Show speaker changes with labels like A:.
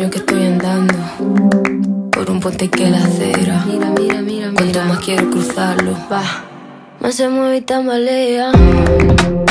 A: años que estoy andando por un puente que la acera. Cuanto más quiero cruzarlo, va, más se mueve y tambalea.